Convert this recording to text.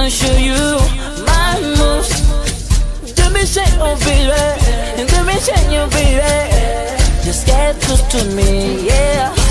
wanna show you my moves. Do me say oh baby, do me say you baby. Just get close to me, yeah.